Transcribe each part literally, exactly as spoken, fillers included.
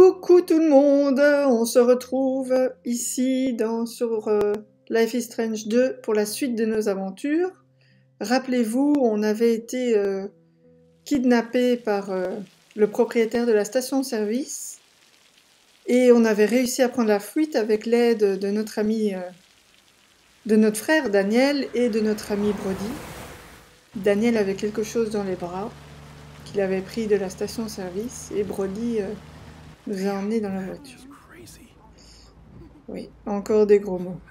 Coucou tout le monde, on se retrouve ici dans, sur euh, Life is Strange deux pour la suite de nos aventures. Rappelez-vous, on avait été euh, kidnappés par euh, le propriétaire de la station-service et on avait réussi à prendre la fuite avec l'aide de notre ami, euh, de notre frère Daniel et de notre ami Brody. Daniel avait quelque chose dans les bras qu'il avait pris de la station-service et Brody euh, nous a emmenés dans la voiture. Oui, encore des gros mots.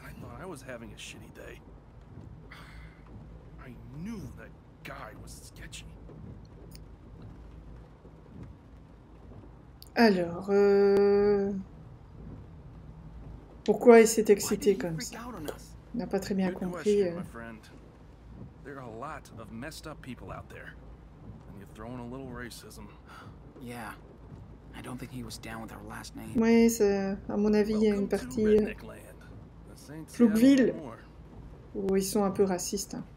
Alors, euh... pourquoi il s'est excité comme ça? On n'a pas très bien compris. Euh... Oui, à mon avis, il y a une partie euh, Plouqueville où ils sont un peu racistes. Hein.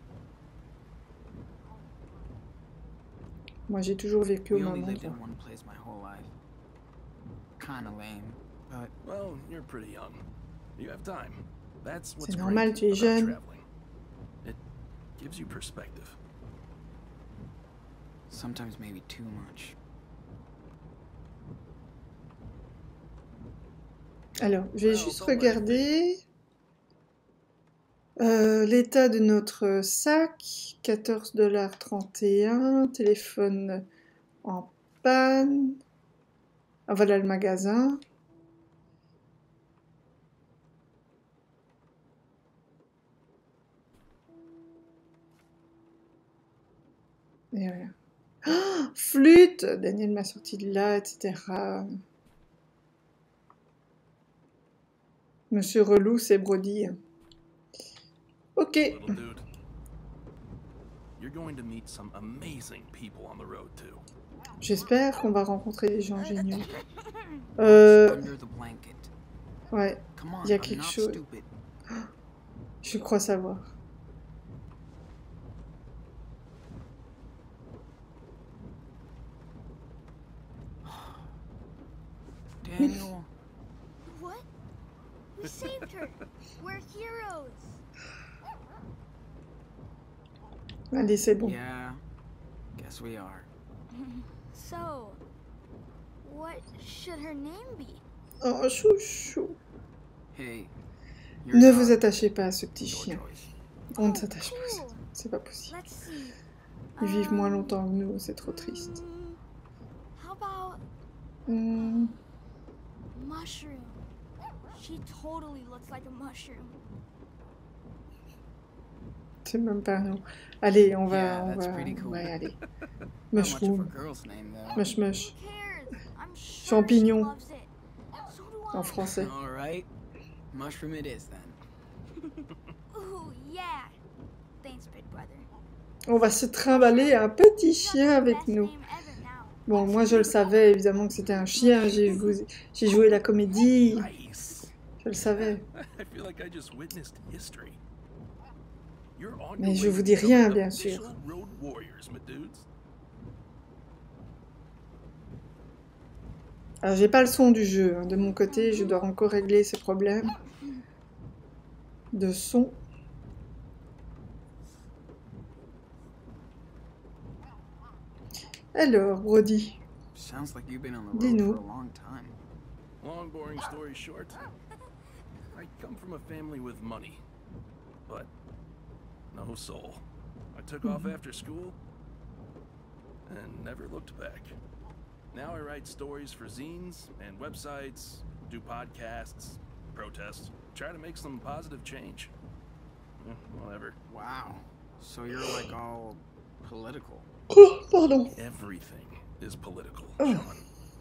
Moi, j'ai toujours vécu au même endroit. C'est normal, tu es jeune. Alors, je vais juste regarder euh, l'état de notre sac. quatorze dollars trente et un, téléphone en panne. Ah, voilà le magasin. Et voilà. Oh, flûte! Daniel m'a sorti de là, et cetera. Monsieur Relou, c'est Brody. Ok. J'espère qu'on va rencontrer des gens géniaux. Euh... Ouais, il y a quelque chose. Je crois savoir. Daniel. What? We saved her. We're heroes. Allez, c'est bon. Yeah, guess we are. So, what should her name be? Oh, chouchou. Hey, ne vous attachez pas à ce petit chien. On ne s'attache pas. C'est pas possible. Ils vivent moins longtemps que nous, c'est trop triste. Hmm. Mushroom. She totally looks like a mushroom. C'est même pas non. Allez, on va, yeah, on va, cool. Ouais, allez. Mushroom. Mush mush. Champignon. En français. All right. Mushroom it is then. Ooh, yeah. Thanks, big brother. On va se trimballer un petit chien avec nous. Bon, moi je le savais évidemment que c'était un chien. J'ai j'ai joué la comédie. Je le savais. Mais je vous dis rien, bien sûr. Alors, j'ai pas le son du jeu. De mon côté, je dois encore régler ces problèmes de son. Alors, Brody, dis-nous. Long, boring story short, I come from a family with money, but no soul. I took off after school and never looked back. Now I write stories for zines and websites, do podcasts, protest, try to make some positive change. Eh, whatever. Wow. So you're like all political. Oh, pardon. Everything is political, oh. Sean.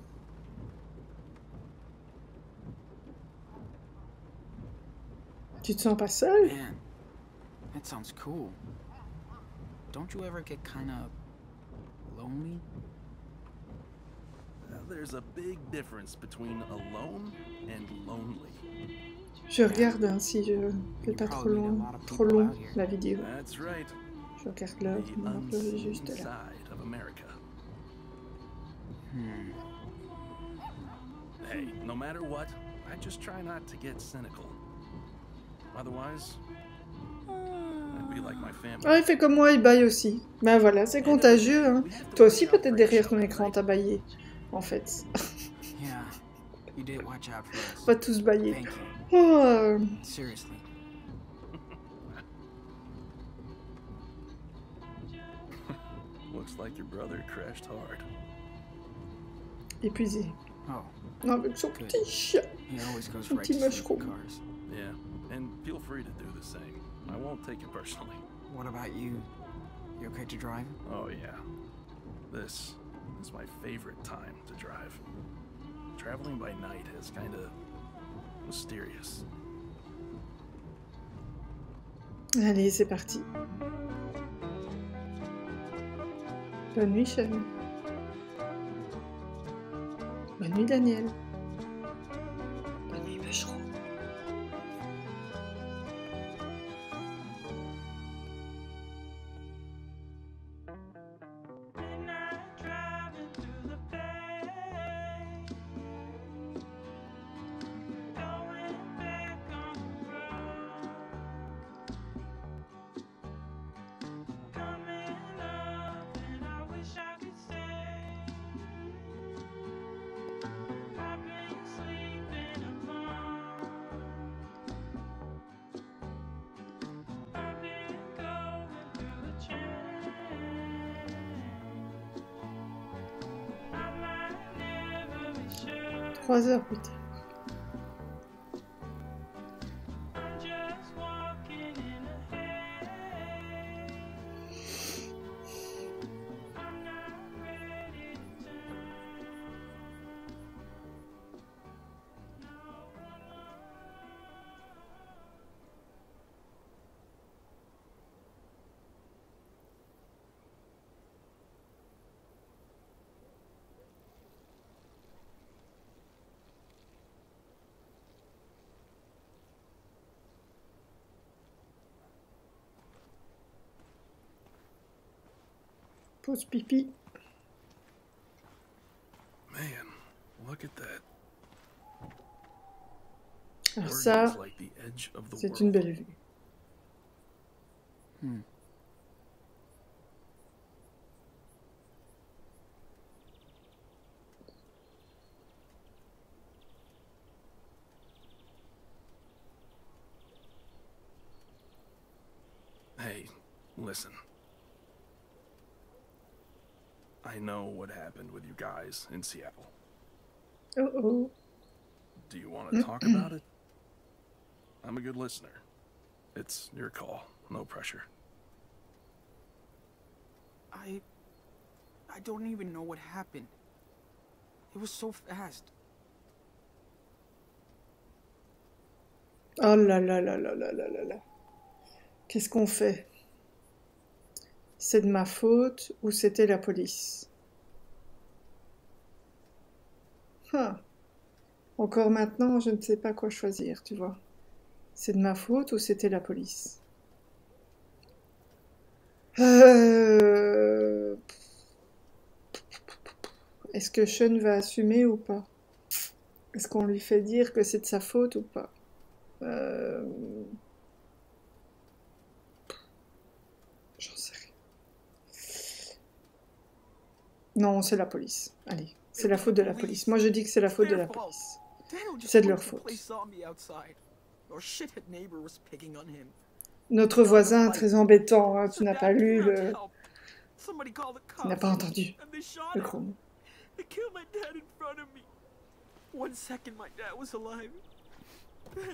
Tu te sens pas seul? Man, that sounds cool. Don't you ever get kind of lonely? There's a big difference between alone and lonely. Je regarde hein, si je fais pas trop long, trop long la vidéo. That's right. Je regarde l'heure, je vais juste là. Hmm. Hey, no matter what, I just try not to get cynical. Otherwise, I'd be like my family. Ah, il fait comme moi, il baille aussi. Ben voilà, c'est contagieux, hein. Toi aussi, peut-être derrière ton écran, t'as baillé, en fait. Yeah, you did watch out for us. On va tous bailler. Thank you. Oh, euh, Seriously. Looks like your brother crashed hard. épuisé. Oh, Non, avec son Good. petit chien. he always goes Son right petit to sleep in mushroom. cars. Yeah, and feel free to do the same. I won't take it personally. What about you? You okay to drive? Oh yeah. This is my favorite time to drive. Traveling by night is kind of mysterious. Allez, c'est parti. Bonne nuit, chérie. Bonne nuit, Daniel. Bonne nuit, Mushroom. Trois heures plus tard. Pause pipi. Man, look at that. Alors Oregon's ça, like the edge of the c'est world. une belle vue. Hmm. Hey, listen. I know what happened with you guys in Seattle. Oh oh. Do you want to talk about it? I'm a good listener. It's your call, no pressure. I... I don't even know what happened. It was so fast. Oh là là là là là là là là. Qu'est-ce qu'on fait? C'est de ma faute ou c'était la police? Ah. Encore maintenant, je ne sais pas quoi choisir, tu vois. C'est de ma faute ou c'était la police? Euh... Est-ce que Sean va assumer ou pas? Est-ce qu'on lui fait dire que c'est de sa faute ou pas? euh... J'en sais rien. Non, c'est la police. Allez, c'est la faute de la police. Moi, je dis que c'est la faute de la police. C'est de leur faute. Notre voisin, très embêtant, hein, tu n'as pas lu le... Tu n'as pas entendu le chrono. One second my dad was alive. Then...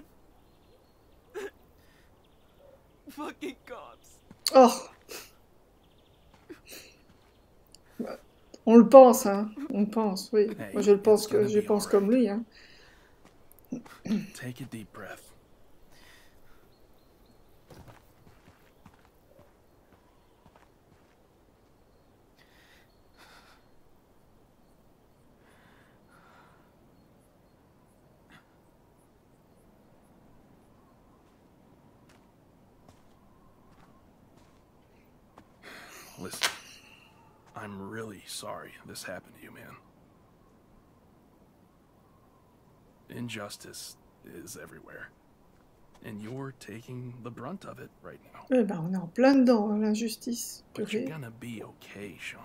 Fucking cops. Oh! On le pense, hein. On le pense, oui. Moi, je le pense que je pense comme lui, hein. Take a deep breath. Listen, I'm really sorry this happened to you, man. Injustice is everywhere. And you're taking the brunt of it right now. Eh ben, on est en plein dedans, hein, l'injustice. But you're Purée. gonna be okay, Sean.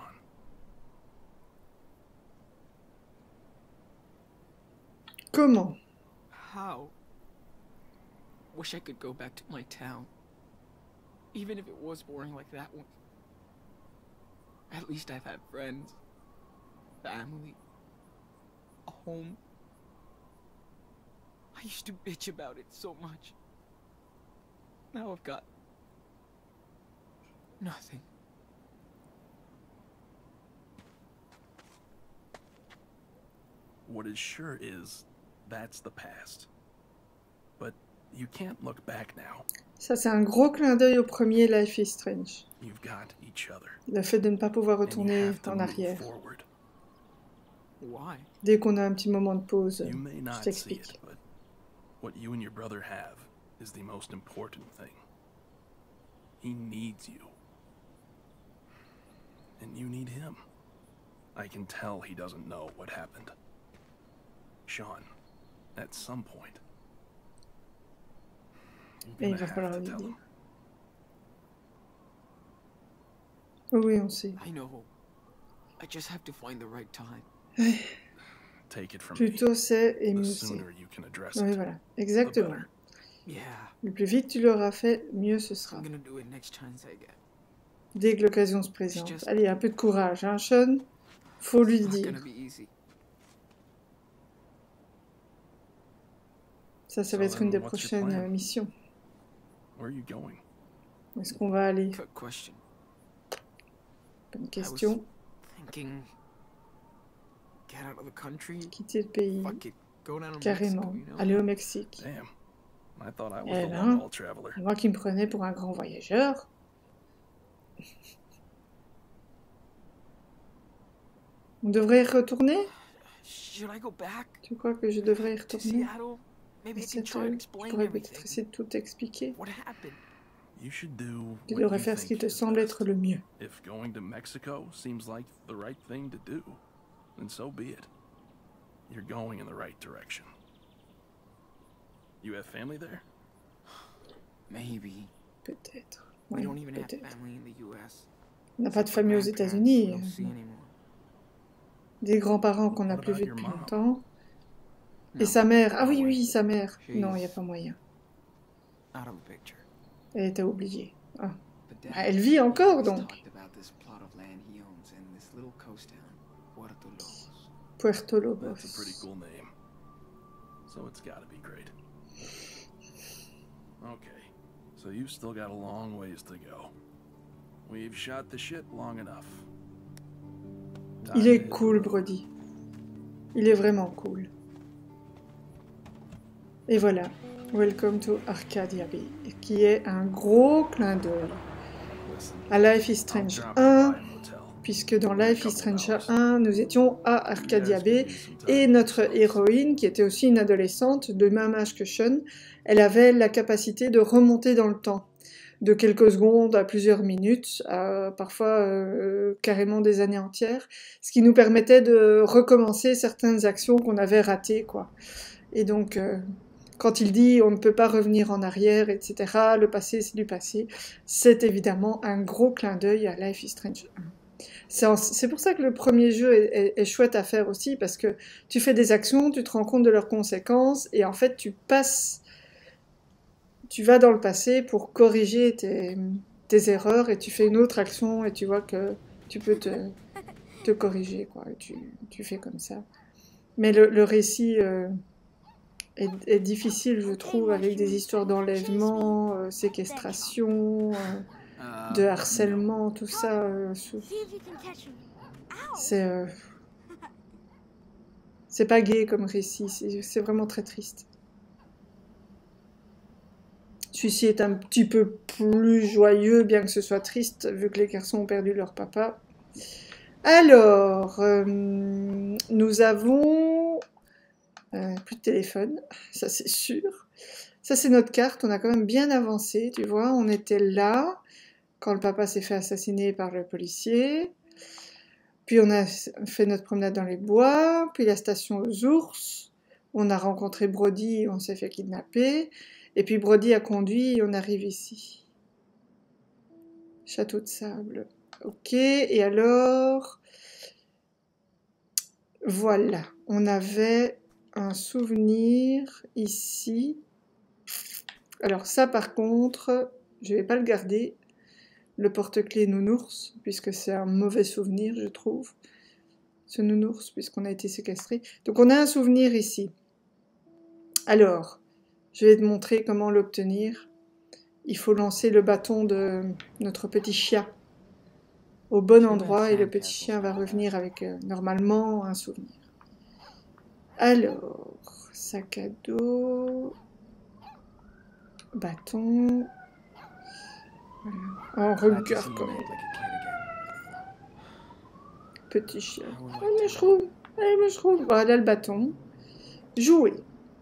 Comment? How? Wish I could go back to my town. Even if it was boring like that one. At least I've had friends, family, a home. I used to bitch about it so much. Now I've got nothing. What is sure is, that's the past. But you can't look back now. Ça, c'est un gros clin d'œil au premier Life is Strange. You've got each other. Le fait de ne pas pouvoir And you retourner have to en move arrière. forward. Why? Dès qu'on a un petit moment de pause, You may je not see t'explique. it, but what you and your brother have is the most important thing. He needs you. And you need him. I can tell he doesn't know what happened. Sean, at some point, Et you're il gonna va falloir have lui to tell dire. him. Oh oui, on sait. I know. I just have to find the right time. Take it from Plus me. tôt c'est, et The mieux c'est. sooner you can address Oui, it, voilà. the Exactement. better. Yeah, Le plus vite tu l'auras fait, mieux ce sera. I'm gonna do it next chance I get. Dès que l'occasion se présente. just- Allez, un peu de courage, hein, Sean? Faut lui It's not dire. gonna be easy. Ça, ça va So être une des then, what's your prochaines plan? euh, missions. Where are you going? Où est-ce qu'on va aller? Good question. Bonne question. Thinking. Get out of the country. Quitter le pays. Fuck it. Go down to Carrément. Mexico, you know? Aller au Mexique. Damn. I thought I was Eh the ben. long haul traveler. Moi qui me prenais pour un grand voyageur. On devrait y retourner? Should I go back Tu crois que je devrais y to retourner? Seattle? Maybe I C'est can try and Je explain pourrais peut-être everything. essayer de tout expliquer. What happened? You should do Tu what devrais you faire ce qui think te is semble best. être le mieux. If going to Mexico seems like the right thing to do, then so be it. You're going in the right direction. You have family there? Maybe. Peut-être. We Oui, don't even have peut-être. family in the U S. On n'a pas de Except for famille aux grandparents États-Unis. we don't see euh, anymore. Des grands-parents qu'on n'a What plus about vus your depuis mom? longtemps. Et No, sa mère. Ah no oui, way. oui, sa mère. She's- Non, il n'y a pas moyen. Out of the picture. Elle était oubliée. Ah. But Dad, Ah, elle vit encore, always donc. talked about this plot of land he owns in this little coast town, Puerto Lobos. Puerto That's a pretty Lobos. cool name. So it's gotta be great. Okay, so you've still got a long ways to go. We've shot the shit long enough. Il Time est to- cool, Brody. Il est vraiment cool. Et voilà, Welcome to Arcadia Bay, qui est un gros clin d'œil Listen, à Life is I'll Strange drop un, by a motel. puisque dans Life is Strange un, nous étions à Arcadia Bay, You guys can use some et time notre yourselves. héroïne, qui était aussi une adolescente de même âge que Sean, elle avait la capacité de remonter dans le temps, de quelques secondes à plusieurs minutes, à parfois euh, carrément des années entières, ce qui nous permettait de recommencer certaines actions qu'on avait ratées, quoi. Et donc, euh, quand il dit on ne peut pas revenir en arrière, et cetera, le passé c'est du passé, c'est évidemment un gros clin d'œil à Life is Strange un. C'est en- c'est pour ça que le premier jeu est, est- est chouette à faire aussi, parce que tu fais des actions, tu te rends compte de leurs conséquences, et en fait tu passes, tu vas dans le passé pour corriger tes, tes erreurs, et tu fais une autre action, et tu vois que tu peux te, te corriger, quoi, et tu, tu fais comme ça. Mais le, le récit euh, est, est difficile, je trouve, avec des histoires d'enlèvement, euh, séquestration, euh, Uh, de harcèlement, tout ça. euh, sous- See if you can catch him. Ow! C'est euh, c'est pas gai comme récit, c'est c'est vraiment très triste. Celui-ci est un petit peu plus joyeux, bien que ce soit triste, vu que les garçons ont perdu leur papa. Alors, euh, nous avons euh, plus de téléphone, ça c'est sûr. Ça c'est notre carte, on a quand même bien avancé, tu vois, on était là quand le papa s'est fait assassiner par le policier. Puis on a fait notre promenade dans les bois, puis la station aux ours, On a rencontré Brody, on s'est fait kidnapper. Et puis Brody a conduit et on arrive ici. Château de sable. Ok, et alors... Voilà, on avait un souvenir ici. Alors ça par contre, je vais pas le garder. Le porte-clés nounours, puisque c'est un mauvais souvenir, je trouve. Ce nounours, puisqu'on a été séquestré. Donc on a un souvenir ici. Alors, je vais te montrer comment l'obtenir. Il faut lancer le bâton de notre petit chien au bon endroit et le petit chien va revenir avec euh, normalement un souvenir. Alors, sac à dos, bâton. Voilà. Oh, regarde quand même. Petit chien. Allez, mushroom. Allez, mushroom. Voilà le bâton. Jouer.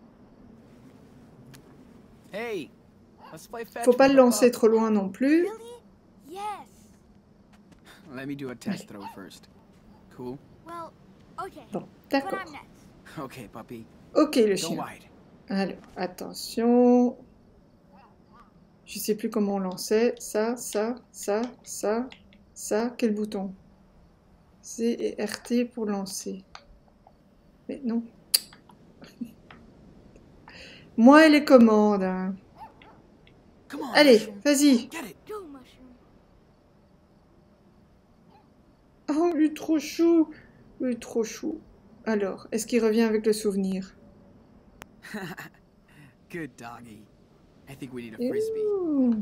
Hey, let's play fetch Faut pas with le the lancer pup. trop loin non plus. Really? Yes. Let me do a test throw first. Cool? Well, okay. Bon, But d'accord. I'm next. Okay, puppy. Ok, le Go chien. wide. Alors, attention. Je sais plus comment on lançait. Ça, ça, ça, ça, ça. Quel bouton? C et R T pour lancer. Mais non. Moi et les commandes. Hein. Come on. Allez, mushroom. vas-y. Get it. Go, mushroom. Oh, lui trop chou. Lui trop chou. Alors, est-ce qu'il revient avec le souvenir? Good doggy. I think we need a frisbee. Ouh.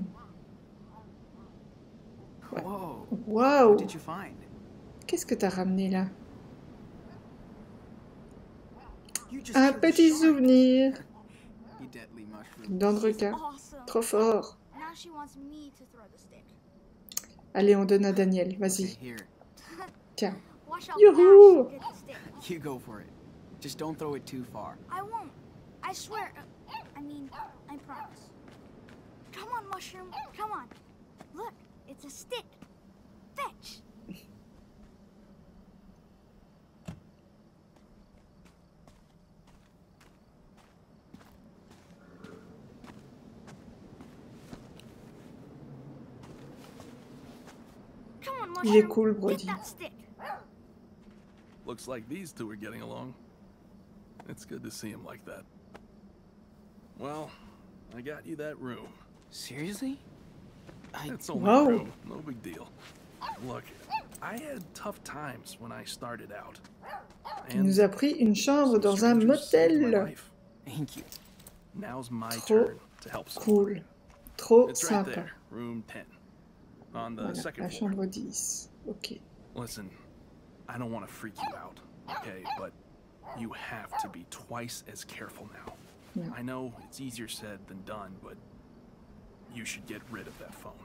Ouais. Whoa. Waouh. What did you find? Qu'est-ce que t'as ramené là? You just Un killed a petit shark. une You deadly mushroom. dent de She's requin. awesome. Trop fort. Now she wants me to throw the stick. Allez, on donne à Daniel. Okay, Vas-y. here. Tiens. Watch out, Yoo-hoo. Ash, get the stick. You go for it. Just don't throw it too far. I won't. I swear. Uh, I mean, I promise. Come on, mushroom. Come on. Look, it's a stick. Fetch. Come on, mushroom. Il est cool, Get Brody. that stick. Looks like these two are getting along. It's good to see him like that. Well, I got you that room. Seriously? I It's only Wow. a room, no big deal. Look, I had tough times when I started out. Il nous a pris une chambre dans un motel. thank you. Now's my Trop turn to help someone. Cool. Trop It's right sympa. there, room ten. On the Voilà, second la floor. chambre dix. Ok. Listen, I don't want to freak you out, okay? But you have to be twice as careful now. Yeah. I know it's easier said than done, but you should get rid of that phone.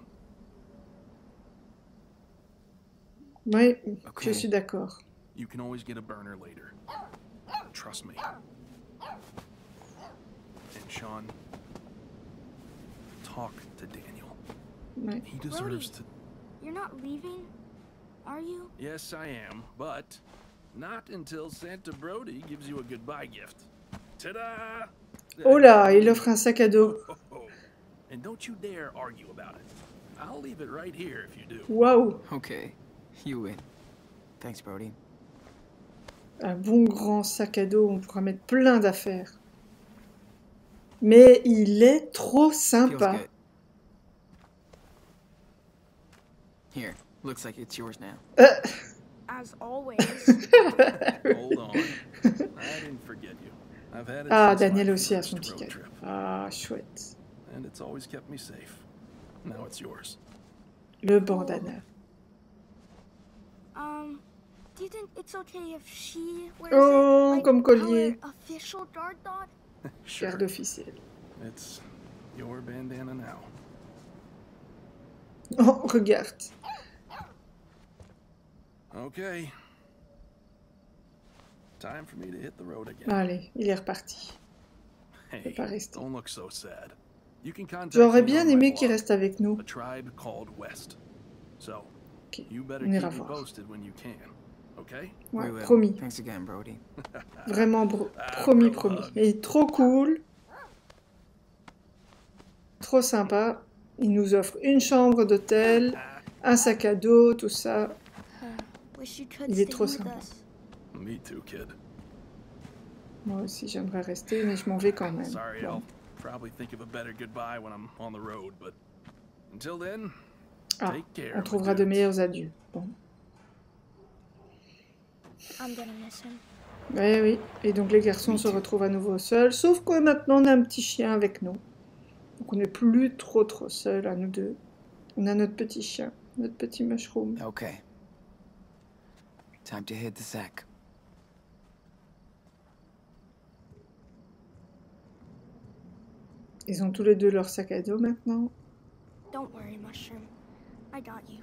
Oui, Ok. je suis d'accord. You can always get a burner later. Trust me. And Sean, talk to Daniel. Ouais. He deserves to. You're not leaving, are you? Yes, I am, but not until Santa Brody gives you a goodbye gift. Ta-da! Oh là, il offre un sac à dos. And don't you dare argue about it. I'll leave it right here if you do. Waouh, Okay, you win. Thanks, Brody. un bon grand sac à dos, on pourra mettre plein d'affaires. Mais il est trop Feels sympa. good. Here, looks like it's yours now. Euh, As always. Hold on. I didn't forget you. I've had it Ah, since my Daniel aussi a first son petit road cadeau. trip, Ah, chouette. and it's always kept me safe. Now it's yours. Le bandana. um, do you think it's okay if she wears Oh, it? Like comme collier. our official guard dog? Sure. Garde officielle. It's your bandana now. Oh, regarde. Okay. Time for me to hit the road again. Allez, il est reparti. Hey, pas rester. don't look so sad. You can contact J'aurais me bien on my aimé qu'il blog, reste avec nous. a tribe called West. So, Ok, you better on ira keep me voir. posted when you can. Okay? Ouais, We will. promis. Thanks again, Brody. Vraiment, bro- promis, promis. Et trop cool. Trop sympa. Il nous offre une chambre d'hôtel, un sac à dos, tout ça. Wish you could Il est stay trop with sympa. us. Me too, kid. Moi aussi, j'aimerais rester, mais je m'en vais quand même. Sorry, Bon. I'll probably think of a better goodbye when I'm on the road, but until then, Ah, take care. on my trouvera de dudes. meilleurs adieux. Bon. I'm gonna miss him. Eh oui, et donc les garçons Me se too. retrouvent à nouveau seuls, sauf que maintenant on a un petit chien avec nous. Donc on n'est plus trop trop seuls à nous deux. On a notre petit chien, notre petit mushroom. Okay. Time to hit the sack. Ils ont tous les deux leur sac à dos maintenant. Don't worry, Mushroom. I got you.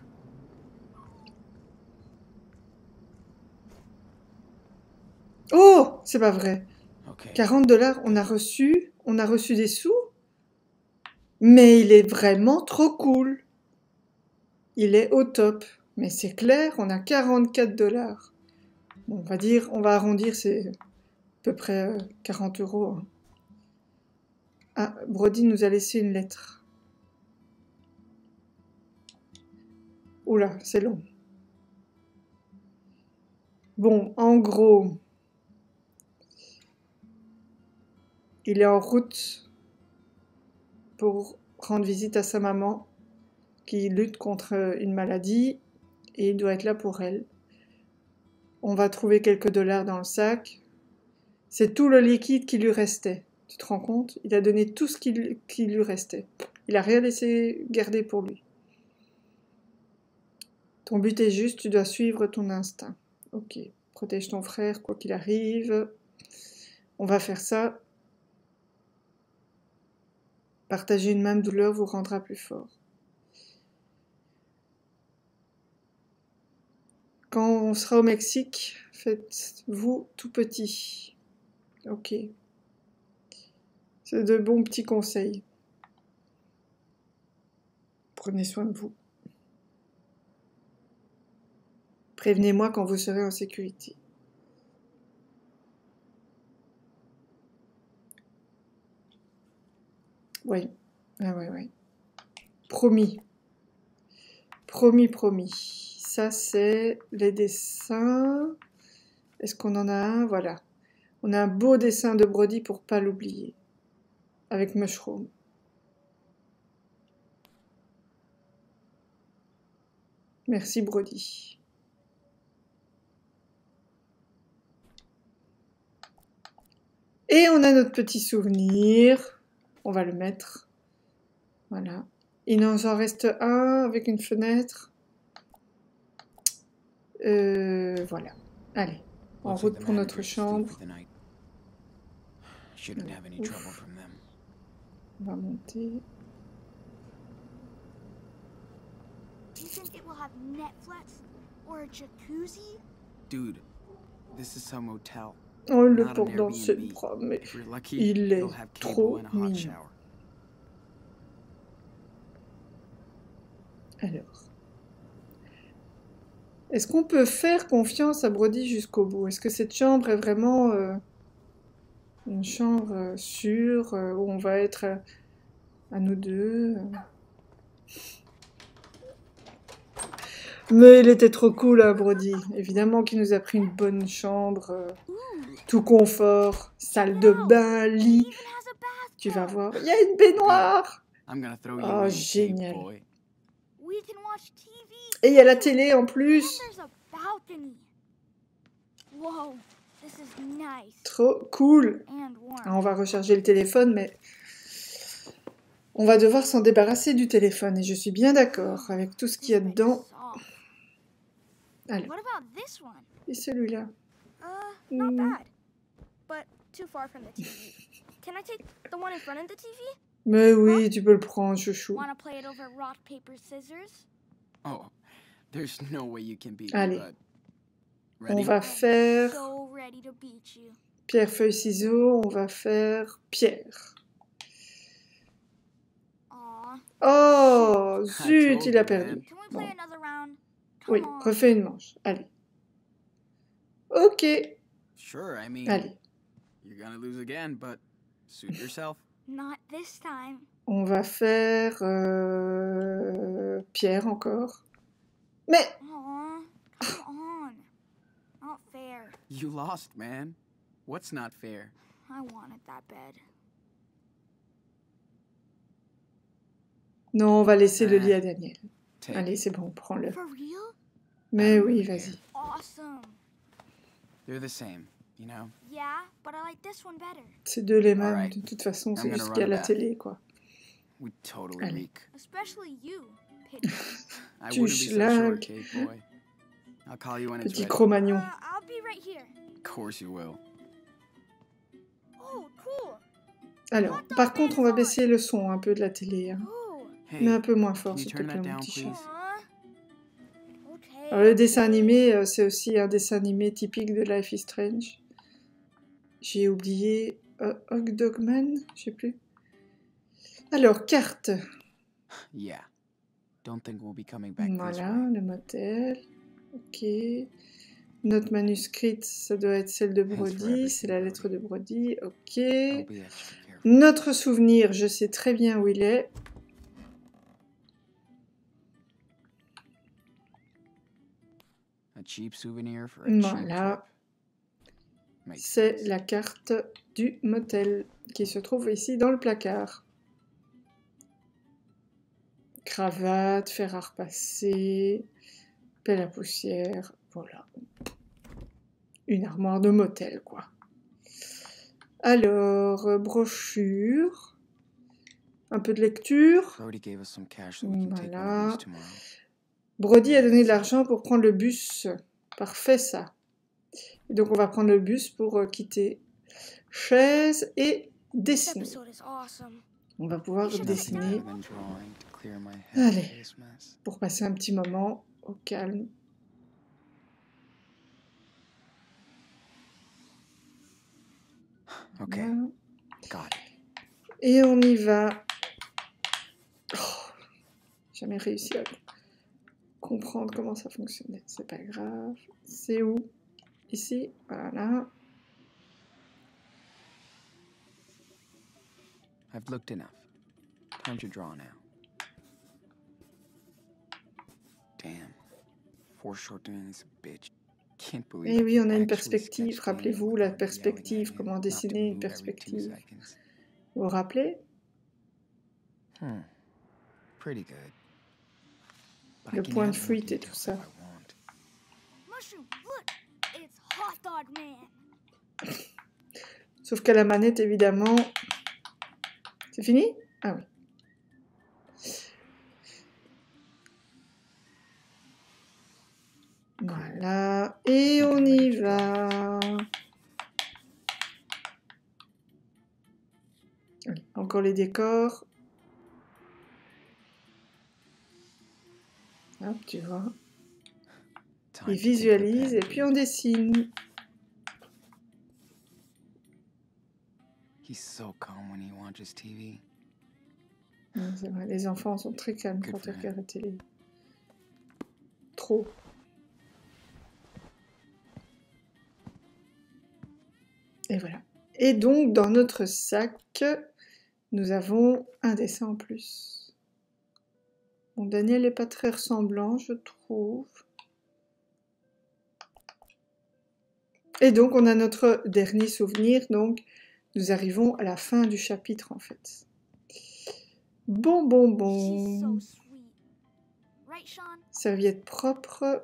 Oh, c'est pas vrai. Okay. quarante dollars, on a reçu, on a reçu des sous. Mais il est vraiment trop cool. Il est au top. Mais c'est clair, on a quarante-quatre dollars. Bon, on va dire, on va arrondir, c'est à peu près euh, quarante euros. Hein. Ah, Brody nous a laissé une lettre. Oula, c'est long. Bon, en gros, il est en route pour rendre visite à sa maman qui lutte contre une maladie et il doit être là pour elle. On va trouver quelques dollars dans le sac. C'est tout le liquide qui lui restait. Tu te rends compte? Il a donné tout ce qui lui, qui lui restait. Il a rien laissé garder pour lui. Ton but est juste, tu dois suivre ton instinct. Ok, protège ton frère quoi qu'il arrive. On va faire ça. Partager une même douleur vous rendra plus fort. Quand on sera au Mexique, faites-vous tout petit. Ok. C'est de bons petits conseils. Prenez soin de vous. Prévenez-moi quand vous serez en sécurité. Oui, ah ouais, ouais. Promis. Promis, promis. Ça, c'est les dessins. Est-ce qu'on en a un? Voilà. On a un beau dessin de Brody pour pas l'oublier. Avec Mushroom. Merci, Brody. Et on a notre petit souvenir. On va le mettre. Voilà. Il nous en reste un avec une fenêtre. Euh, voilà. Allez. En Looks route like the pour notre manager's asleep chambre. for the night. Shouldn't have any Ouf. trouble from them. On va monter. Do you think it will have Netflix or a jacuzzi? Dude, this is some motel. Oh, le Not an pauvre dans ses Airbnb. bras, mais If you're lucky, il est it'll have trop cable and a hot mignon. shower. Alors. Est-ce qu'on peut faire confiance à Brody jusqu'au bout? Est-ce que cette chambre est vraiment euh, une chambre euh, sûre euh, où on va être euh, à nous deux? Mais il était trop cool, hein, Brody. Évidemment qu'il nous a pris une bonne chambre, euh, tout confort, salle de bain, It lit. even has a bathtub. Tu vas voir, il y a une baignoire. I'm gonna throw you Oh, in, génial. cave boy. We can watch T V. Et il y a la télé en plus. And there's a balcony. Whoa, this is nice Trop cool. and warm. Ah, on va recharger le téléphone, mais on va devoir s'en débarrasser du téléphone. Et je suis bien d'accord avec tout ce qu'il y a This makes dedans. soft. Alors, What about this one? et celui-là? Uh, not Mm. bad, but too far from the T V. Can I take the one in front of the T V? Mais oui, tu peux le prendre, chouchou. Wanna play it over rock, paper, scissors? Oh, there's no way you can beat Allez. me, bud. On Ready? va faire So ready to beat you. pierre, feuille, ciseaux. On va faire pierre. Aw. Oh, I zut, told il a you, perdu. man. Can we play Bon. another round? Oui, Come on. refais une manche. Allez. Ok. Sure, I mean, Allez, you're gonna lose again, but suit yourself. Not this time. on va faire euh, Pierre encore. Mais Aw, come on. Not fair. You lost, man. What's not fair? I wanted that bed. non, on va laisser le Ah. lit à Daniel. Take Allez, it. c'est bon, prends-le. For real? Mais don't oui, really vas-y. Awesome. They're the same, you know? Yeah, but I like this one better. C'est deux les mêmes, Alright. de toute façon, I'm c'est gonna juste run qu'il y a la back. télé, quoi. We totally Allez. reek. Especially you, Pidgey. I Tu wouldn't be so schlag. short, Cave boy. I'll call you when it's Petit ready. Cro-Magnon. Uh, I'll be right here. Of course you will. Oh, cool. Alors, par contre, on va baisser le son un peu de la télé, hein. Ooh. Hey, Mais un peu moins can fort, you s'il te turn plaît, that mon down, petit chat. please? Aw. Okay. Alors, le dessin animé, euh, c'est aussi un dessin animé typique de Life is Strange. J'ai oublié euh, Hog Dogman, je sais plus. Alors, carte. Yeah. Don't think we'll be coming back this Voilà, way. le motel. Ok. Note manuscrite, ça doit être celle de Thanks for Brody. everything, C'est la lettre de Brody. Ok. I'll be extra careful. Notre souvenir, je sais très bien où il est. A cheap souvenir for a cheap Voilà. trip. Makes C'est sense. la carte du motel qui se trouve ici dans le placard. Cravate, fer à repasser, pelle à poussière, voilà. Une armoire de motel, quoi. Alors, euh, brochure, un peu de lecture. Brody gave us some cash so we can take one Voilà. of these tomorrow. Brody a donné de l'argent pour prendre le bus. Parfait, ça. Et donc, on va prendre le bus pour euh, quitter chaise et This dessiner. episode is awesome. On va pouvoir Nothing dessiner better than drawing to clear my head Allez. of this mess. pour passer un petit moment au calme. Okay, Voilà. got it. Et on y va. Oh, jamais réussi à comprendre comment ça fonctionnait. C'est pas grave. C'est où? Ici. Voilà. I've looked enough. Time to draw now. Damn. Foreshortening is a bitch. Can't believe Et I oui, can on a une actually perspective. sketch Daniel Rappelez-vous la without perspective. yelling at Comment him not to dessiner une move every two perspective. seconds. Vous vous rappelez? Hmm. Pretty good. But I Le can point add de more fuite et details tout ça. if I want. Mushroom, look. It's Hot Dog Man. Sauf qu'à la manette, évidemment. C'est fini? Ah oui. Voilà. Et on y va. Allez, encore les décors. Hop, tu vois. Time Il to take the visualise pen, et puis on please. dessine. He's so calm when he watches T V. Ouais, c'est vrai, les enfants sont très calmes Good quand for ils him. regardent la télé. Trop. Et voilà. Et donc, dans notre sac, nous avons un dessin en plus. Bon, Daniel n'est pas très ressemblant, je trouve. Et donc, on a notre dernier souvenir. Donc, nous arrivons à la fin du chapitre, en fait. Bon, bon, She's bon. so sweet. Right, Sean? Serviette propre.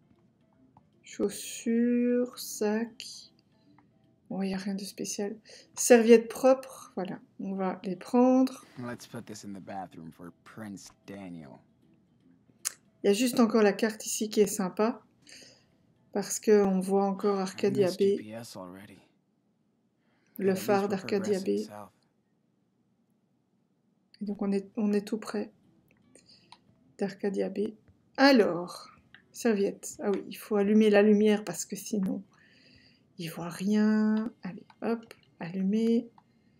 Chaussures, sac. Bon, il n'y a rien de spécial. Serviette propre, voilà. On va les prendre. Let's put this in the bathroom for Prince Daniel. Il y a juste encore la carte ici qui est sympa. Parce qu'on voit encore I Arcadia missed Bay, G P S already. le At least phare we're d'Arcadia progressing Bay. south. Et donc on est, on est tout près d'Arcadia Bay. Alors, serviette. Ah oui, il faut allumer la lumière parce que sinon, il voit rien. Allez, hop, allumer.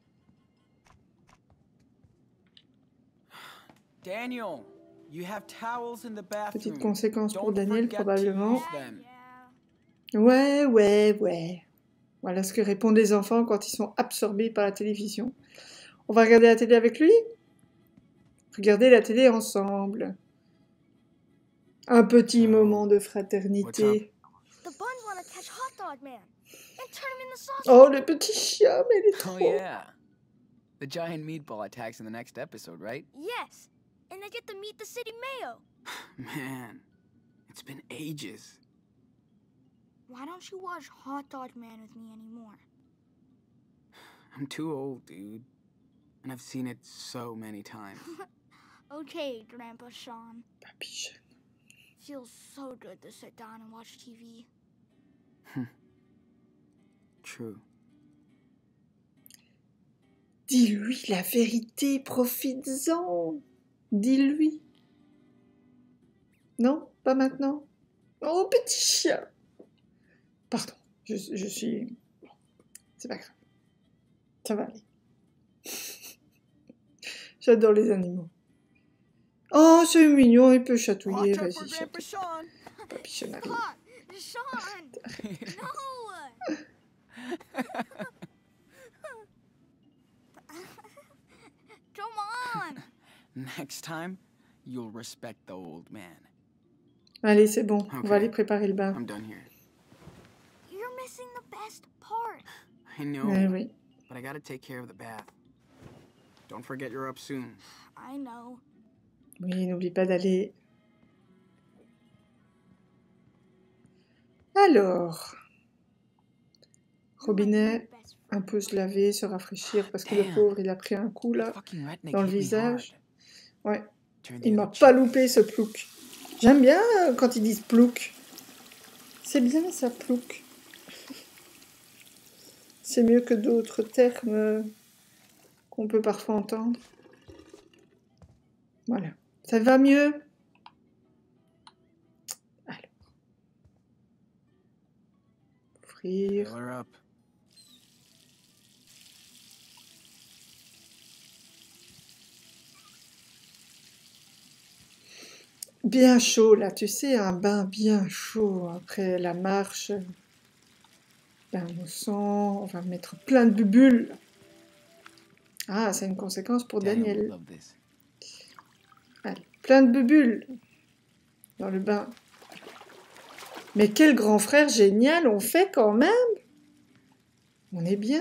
Daniel, you have towels in the bathroom. Petite conséquence pour Don't Daniel, forget to probablement. use them. Yeah. Ouais, ouais, ouais. Voilà ce que répondent les enfants quand ils sont absorbés par la télévision. On va regarder la télé avec lui? Regardez la télé ensemble. Un petit So, moment de what's up? fraternité. The buns want to catch Hot Dog Man and turn him into sausage. Oh, le petit chien, mais il est Oh trop... yeah. The giant meatball attacks in the next episode, right? Yes, and they get to meet the city mayor. Man, it's been ages. Why don't you watch Hot Dog Man with me anymore? I'm too old, dude. And I've seen it so many times. Okay, Grandpa Sean. Papy chien. Feels so good to sit down and watch T V. True. Dis-lui la vérité, profites-en. Dis-lui. Non, pas maintenant. Oh, petit chien. Pardon, je, je suis... C'est pas grave. Ça va aller. J'adore les animaux. Oh, c'est mignon, il peut chatouiller. Watch out for Vas-y, Grandpa chatouille. Sean. Papy chien arrive. Ah, Sean! No! Come on! Next time, you'll respect the old man. Allez, c'est bon. On Ok. va aller préparer le bain. I'm done here. You're missing the best part. I know, Eh oui. but I gotta take care of the bath. Don't forget you're up soon. I know. Oui, n'oublie pas d'aller. Alors, You're my robinet, new best un friend. peu se laver, se rafraîchir, parce que le Damn. pauvre, il a pris un coup là, Fucking redneck dans le hit me visage. hard. Ouais, Turn the il m'a other pas cheek. loupé ce plouc. J'aime bien euh, quand ils disent plouc. C'est bien ça, plouc. C'est mieux que d'autres termes euh, qu'on peut parfois entendre. Voilà. Ça va mieux? Alors. Ouvrir. Fill her up. Bien chaud là, tu sais, un bain bien chaud après la marche. Bain moussant, on va mettre plein de bulles. Ah, c'est une conséquence pour Daniel will Daniel. love this. Allez, plein de bulles dans le bain. Mais quel grand frère génial on fait quand même. On est bien.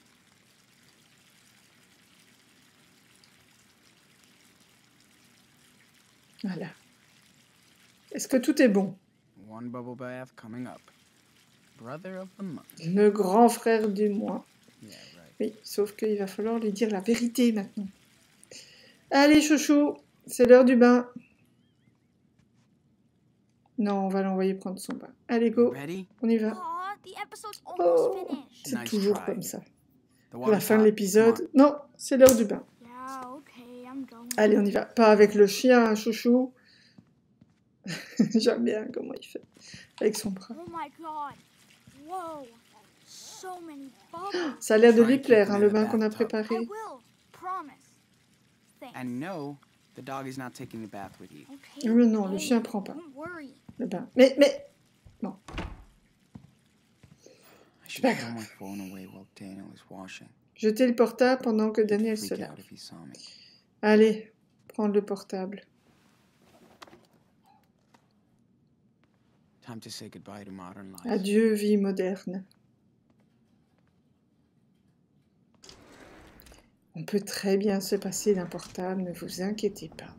Voilà. Est-ce que tout est bon? One bubble bath coming up. Brother of the month. Le grand frère du mois. Yeah, right. Oui, sauf qu'il va falloir lui dire la vérité maintenant. Allez, chouchou, c'est l'heure du bain. Non, on va l'envoyer prendre son bain. Allez, go, Ready? on y va. Aw, the episode's almost Oh, finished. c'est Nice toujours try. comme ça. The Pour la water's fin de hot. l'épisode. Non, c'est l'heure du bain. Yeah, okay, I'm going. Allez, on y va. Pas avec le chien, hein, chouchou. J'aime bien comment il fait. Avec son bras. Oh my god. Whoa. So many bubbles. Ça a l'air de Try lui plaire, keeping hein, in le the bain qu'on a bathtub. I préparé. will. Promise. Thanks. And no, the dog is not taking the bath with you. Okay. Le non, le okay, chien prend pas Don't worry. le bain. Mais, mais, I should Back. throw my phone away while Daniel is washing. jetez le portable pendant que He'd Daniel se freak lave. out if he saw me. Allez, prendre le portable. Time to say goodbye to modern life. Adieu, vie moderne. On peut très bien se passer d'un portable, ne vous inquiétez pas.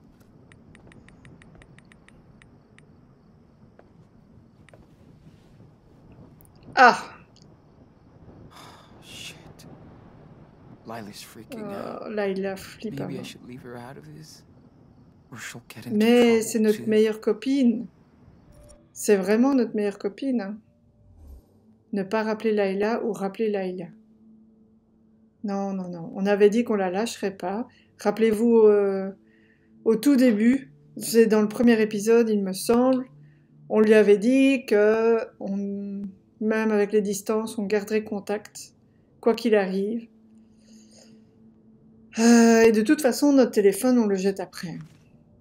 Ah, Shit. Lila's freaking out. oh, là il a flippé. Maybe I should leave her out of this. Or she'll get into Mais trouble c'est notre too. meilleure copine. C'est vraiment notre meilleure copine. hein. Ne pas rappeler Layla ou rappeler Layla. Non, non, non. On avait dit qu'on la lâcherait pas. Rappelez-vous euh, au tout début, c'est dans le premier épisode, il me semble, on lui avait dit que on, même avec les distances, on garderait contact, quoi qu'il arrive. Euh, et de toute façon, notre téléphone, on le jette après.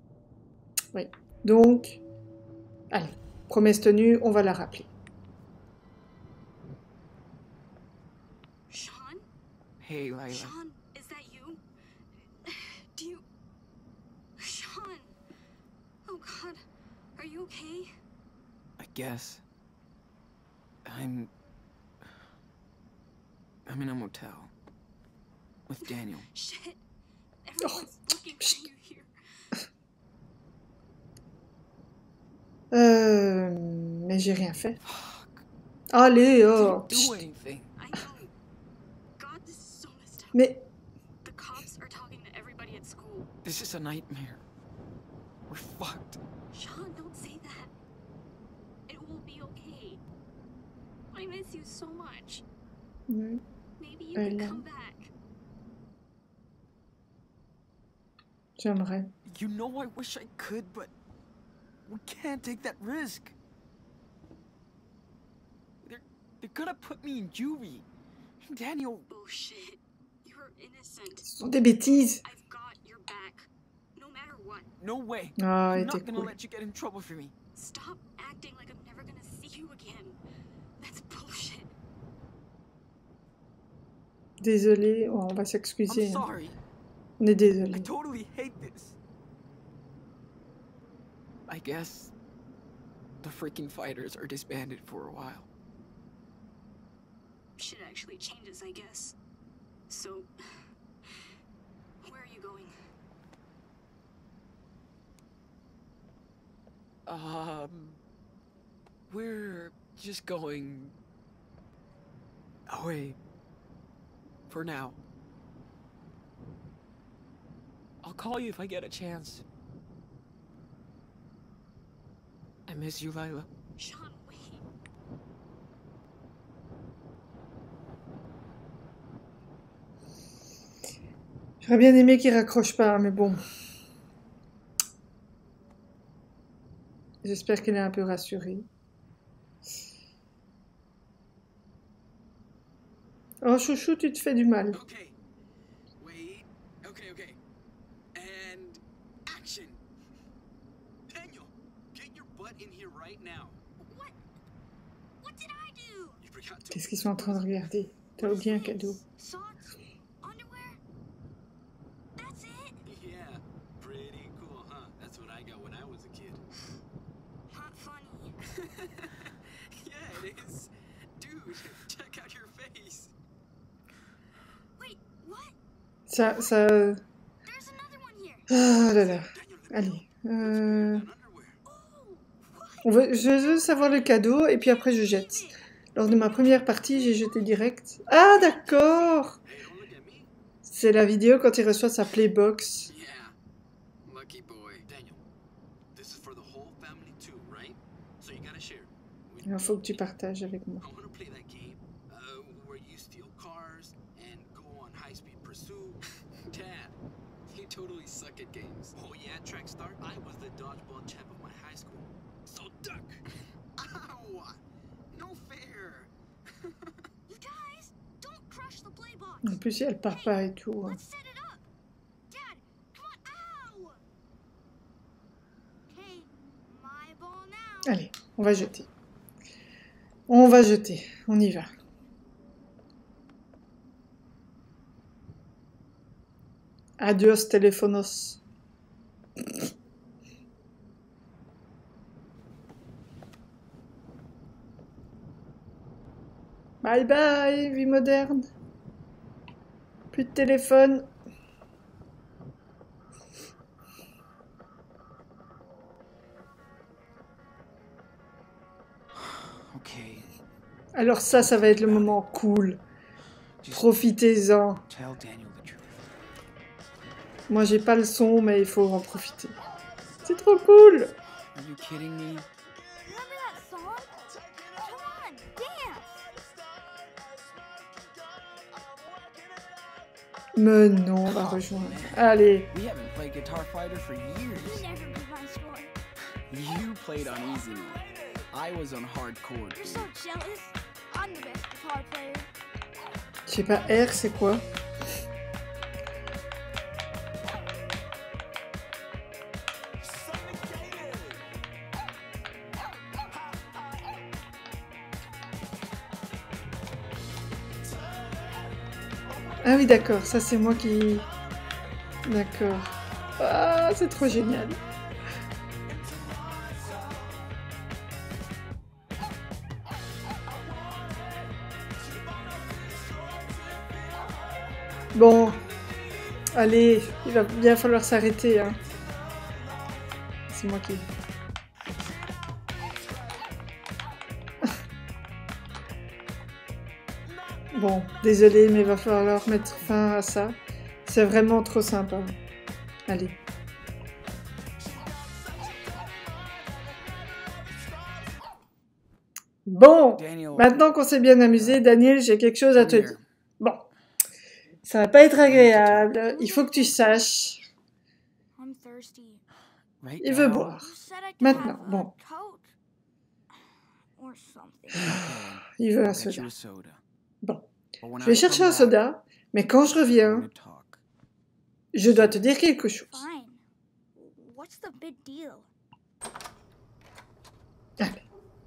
Oui. Donc, allez, promesse tenue, on va la rappeler. Hey, Lila. Sean, is that you? Do you... Sean! Oh God, are you okay? I guess. I'm... I'm in a motel. With Daniel. Shit! Everyone's looking for you here. Euh... Mais j'ai rien fait. Allez, oh. Didn't do anything. I know. God, this is so messed up. Mais... The cops are talking to everybody at school. This is a nightmare. We're fucked. Sean, don't say that. It will be okay. I miss you so much. Mm. Maybe you can Elle- come back. J'aimerais. You know I wish I could, but we can't take that risk. They're they're gonna put me in juvie. Daniel, Bullshit. You're innocent. Ce sont des bêtises. I've got your back. No matter what. no way. Ah, I'm elle not était gonna cool. let you get in trouble for me. Stop acting like I'm never gonna see you again. That's bullshit. Désolé, oh, on va I'm s'excuser. hein. sorry. On est I désolé. totally hate this. I guess the freaking fighters are disbanded for a while. Shit actually changes, I guess. So, where are you going? Um, we're just going away for now. I'll call you if I get a chance. I miss you, Lila. Sean, wait. J'aurais bien aimé qu'il raccroche pas, mais bon. J'espère qu'il est un peu rassuré. Oh, chouchou, tu te fais du mal. Okay. Wait. Okay, okay. And action. Daniel, get your butt in here right now. What? What did I do? You forgot to. Qu'est-ce qu'ils sont en train de regarder? T'as oublié un cadeau. Socks? Underwear? That's it? Yeah. Pretty cool, huh? That's what I got when I was a kid. Not funny. Yeah, it is. Dude, check out your face. Wait, what? Ça, ça... There's another one here. Ah là là. Daniel, look at Allez. that. Euh... What's underwear? Oh, what? On veut... Je veux savoir le cadeau et puis après je jette. Lors de ma première partie, j'ai jeté direct. Ah d'accord. Hey, don't look at me. C'est la vidéo quand il reçoit sa Playbox. Yeah. Lucky boy. Daniel, this is for the whole family too, right? So you gotta share. We- Il faut que tu partages avec moi. I want to play that game uh, where you steal cars and go on high-speed pursuit. Dad, you totally suck at games. Oh yeah, track star. I was the dodgeball champ of my high school. So duck. Ow! No fair. You guys, don't crush the play box. En plus, elle part pas et tout. hein. Let's set it up. Dad, come on. Ow! Okay, my ball now. Allez, on va jeter. On va jeter. On y va. Adios, teléfonos. Bye bye, vie moderne. Plus de téléphone. Okay. Alors ça, ça va être le moment cool. Just Profitez-en. tell Daniel the truth. Moi, j'ai pas le son, mais il faut en profiter. C'est trop cool. Are you kidding me? Remember that song? Come on, dance. Mais non, on va rejoindre. Allez. We haven't played Guitar Fighter for You years. never beat my score. You played on easy mode. I was on hardcore. You're dude. so jealous. I'm the best guitar player. Je sais pas, R, c'est quoi? Ah oui, d'accord, ça c'est moi qui... D'accord. Ah, c'est trop génial. Bon, allez, il va bien falloir s'arrêter, hein. C'est moi qui... Bon, désolé, mais il va falloir mettre fin à ça. C'est vraiment trop sympa. Allez. Bon, Daniel. maintenant qu'on s'est bien amusé, Daniel, j'ai quelque chose à te dire. Bon, ça va pas être agréable. Il faut que tu saches. I'm thirsty. Right Il veut now? boire. You said I could Maintenant, have a bon. Coke or something. Il veut un I'll get soda. you a soda. Bon, But when je vais I chercher come un back, soda, mais quand je we're reviens, going to talk. je dois te dire quelque chose. Fine. What's the big deal? Allez.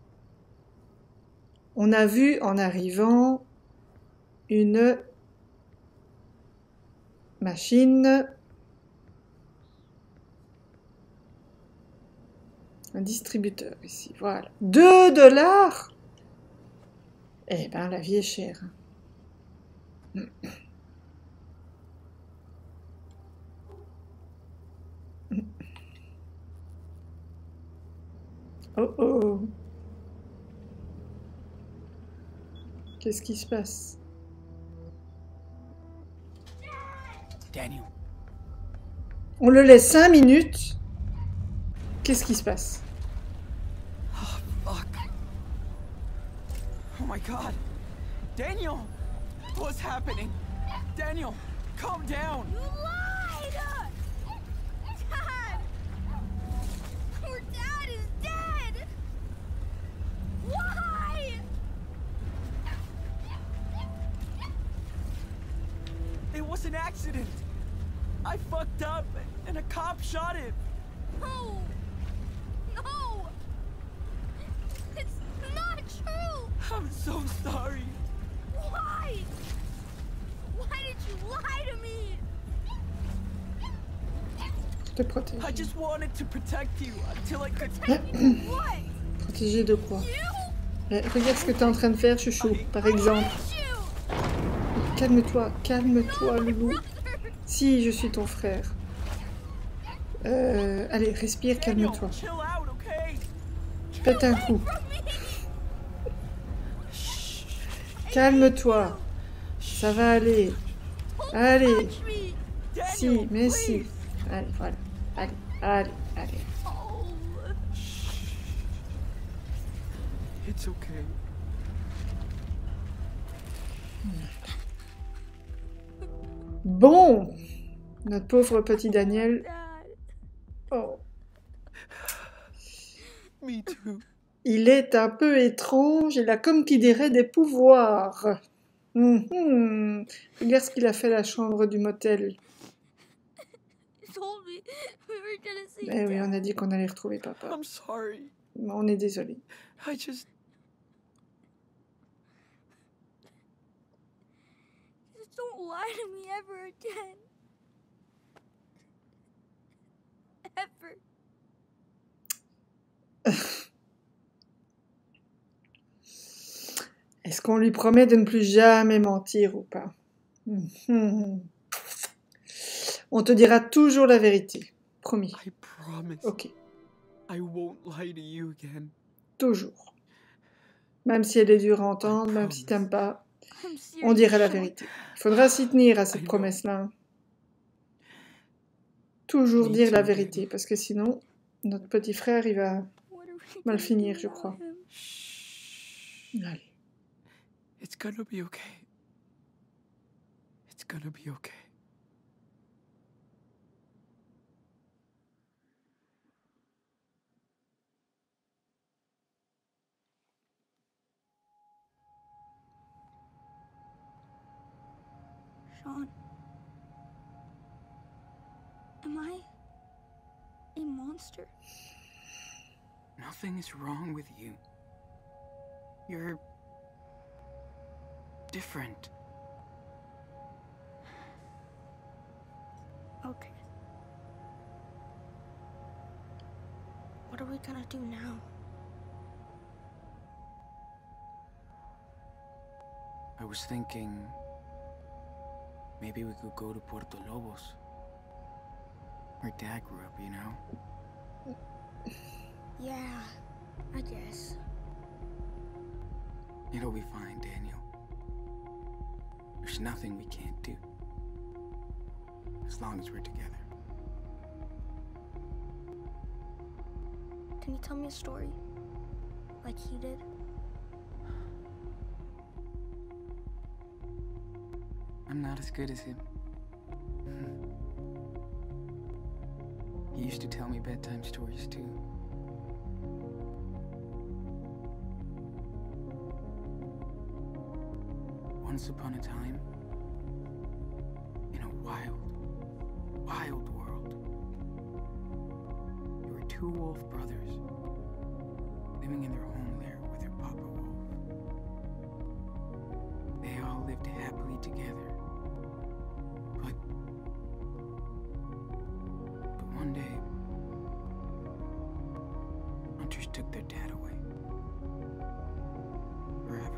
On a vu en arrivant une machine, un distributeur ici, voilà. Deux dollars? Eh ben, la vie est chère. Oh oh. Qu'est-ce qui se passe? Daniel, On le laisse cinq minutes. Qu'est-ce qui se passe? oh, fuck. Oh my god. Daniel! What's happening? Daniel, calm down. You lied! Dad! Your dad is dead! Why? It was an accident. I fucked up and a cop shot him. No! No! It's not true! I'm so sorry. Why? Why did you lie to me? Je te protège. I just wanted to protect you until I could. What? Protégé de quoi? You? Eh, regarde ce que tu es en train de faire, chouchou, par exemple. Shoot! Calme-toi, calme-toi, loulou. Si, je suis ton frère. Euh, allez, respire, Daniel, calme-toi. chill out, okay? Pète un coup. Calme-toi. Ça va aller. Allez. Touch me! Si, Daniel, mais please. si. Allez, voilà. Allez, allez, allez. Oh. It's okay. Bon. Notre pauvre petit Daniel. Dad. Oh. Me too. Il est un peu étrange. Il a comme qui dirait des pouvoirs. Mhm. Regarde ce qu'il a fait à la chambre du motel. You told me we were gonna see Eh oui, Dad. on a dit qu'on allait retrouver papa. I'm sorry. On est désolé. I just. Just don't lie to me ever again. Ever. Est-ce qu'on lui promet de ne plus jamais mentir ou pas? Mhm. On te dira toujours la vérité. Promis. I promise. Ok. I won't lie to you again. Toujours. Même si elle est dure à entendre, même si t'aimes pas, I'm serious. on dira la Sean. vérité. Il faudra s'y tenir à I cette know. promesse-là. Toujours Me dire la too, vérité, Daniel. parce que sinon, notre petit frère, il va What are we mal gonna finir, do je without crois. him? Shh. Allez. It's gonna be okay. It's gonna be okay. Sean. Am I a monster? Nothing is wrong with you. You're different. Okay. What are we gonna do now? I was thinking maybe we could go to Puerto Lobos. Where Dad grew up, you know? Yeah, I guess. It'll be fine, Daniel. There's nothing we can't do. As long as we're together. Can you tell me a story? Like he did? I'm not as good as him. He used to tell me bedtime stories too. Once upon a time, in a wild, wild world, there were two wolf brothers living in their home there with their papa wolf. They all lived happily together. But, but one day, hunters took their dad away. Forever.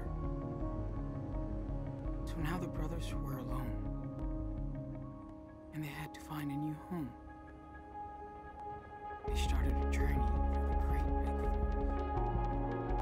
So now the brothers were alone, and they had to find a new home. They started a journey through the great big forest.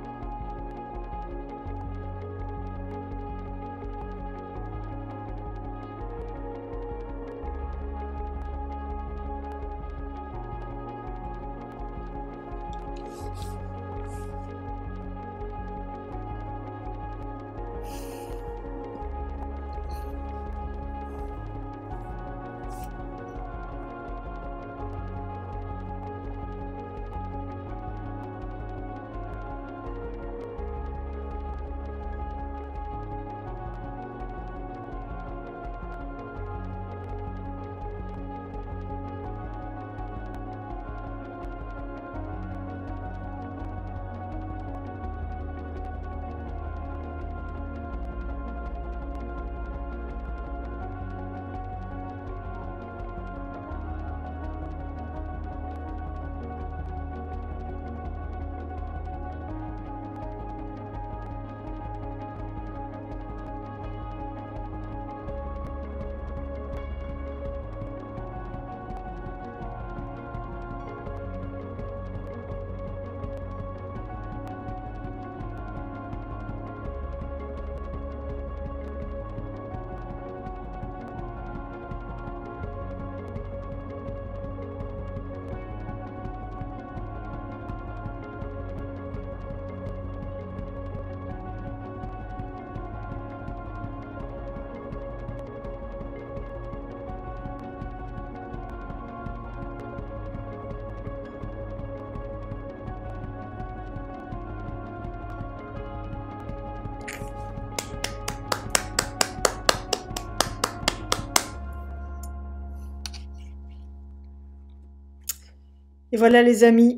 Et voilà les amis,